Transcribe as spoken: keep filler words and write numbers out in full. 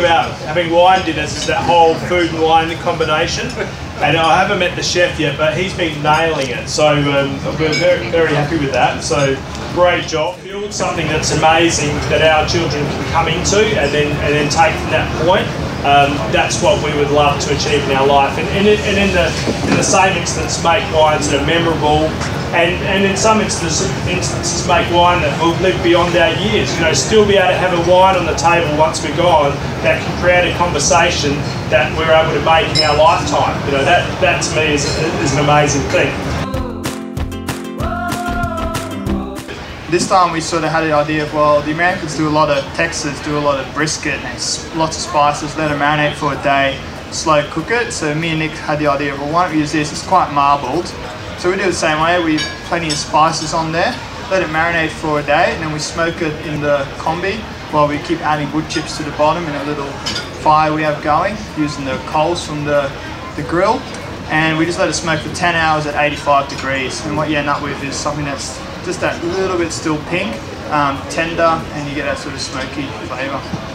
about having wine dinners is that whole food and wine combination. And I haven't met the chef yet, but he's been nailing it. So um, we're very, very happy with that. So great job. Build something that's amazing that our children can come into and then and then take from that point. Um, that's what we would love to achieve in our life. And, and, and in the in the same instance, make wines that are memorable. And, and in some instances, instances, make wine that will live beyond our years. You know, still be able to have a wine on the table once we're gone that can create a conversation that we're able to make in our lifetime. You know, that, that to me is, is an amazing thing. This time we sort of had the idea of, well, the Americans do a lot of, Texas do a lot of brisket and lots of spices, let it marinate for a day, slow cook it. So me and Nick had the idea of, well, why don't we use this? It's quite marbled. So we do the same way. We have plenty of spices on there, let it marinate for a day, and then we smoke it in the combi while we keep adding wood chips to the bottom in a little fire we have going, using the coals from the, the grill. And we just let it smoke for ten hours at eighty-five degrees. And what you end up with is something that's just that little bit still pink, um, tender, and you get that sort of smoky flavour.